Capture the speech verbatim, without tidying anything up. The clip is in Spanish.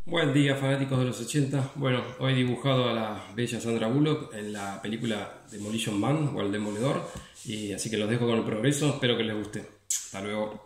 Buen día, fanáticos de los ochenta. Bueno, hoy he dibujado a la bella Sandra Bullock en la película Demolition Man o El Demoledor. Y así que los dejo con el progreso. Espero que les guste. Hasta luego.